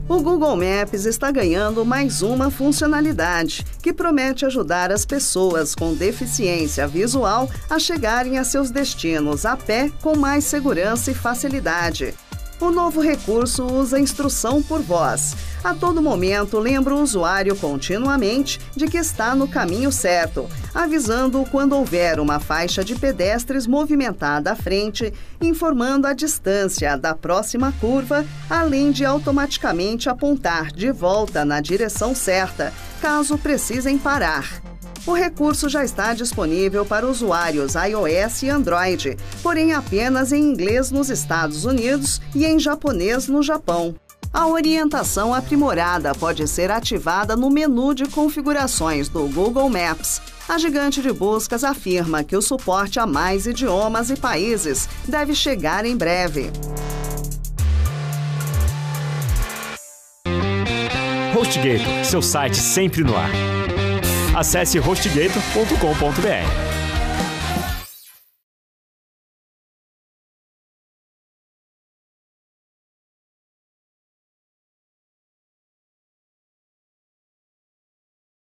O Google Maps está ganhando mais uma funcionalidade que promete ajudar as pessoas com deficiência visual a chegarem a seus destinos a pé com mais segurança e facilidade. O novo recurso usa instrução por voz. A todo momento, lembra o usuário continuamente de que está no caminho certo, avisando quando houver uma faixa de pedestres movimentada à frente, informando a distância da próxima curva, além de automaticamente apontar de volta na direção certa, caso precisem parar. O recurso já está disponível para usuários iOS e Android, porém apenas em inglês nos Estados Unidos e em japonês no Japão. A orientação aprimorada pode ser ativada no menu de configurações do Google Maps. A gigante de buscas afirma que o suporte a mais idiomas e países deve chegar em breve. HostGator, seu site sempre no ar. Acesse hostgator.com.br.